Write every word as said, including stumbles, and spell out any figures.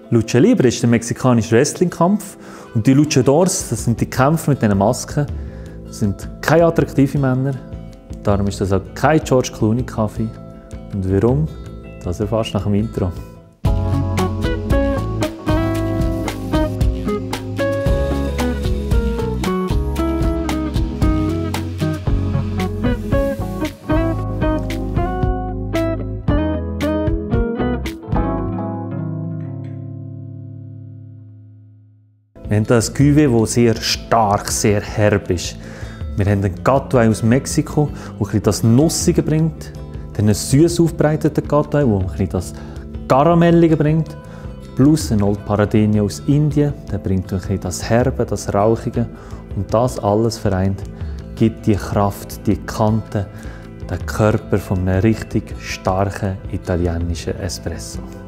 Lucha Libre ist der mexikanische Wrestling-Kampf und die Luchadors, das sind die Kämpfer mit diesen Masken, sind keine attraktiven Männer. Darum ist das auch kein George Clooney-Kaffee. Und warum? Das erfährst du nach dem Intro. Wir haben hier ein Cuvée, das sehr stark, sehr herb ist. Wir haben einen Gâteau aus Mexiko, der das Nussige bringt. Dann einen süß aufbereiteten Gâteau, der das Karamellige bringt. Plus ein Old Paradini aus Indien, der bringt das Herbe, das Rauchige. Und das alles vereint gibt die Kraft, die Kante, den Körper von einem richtig starken italienischen Espresso.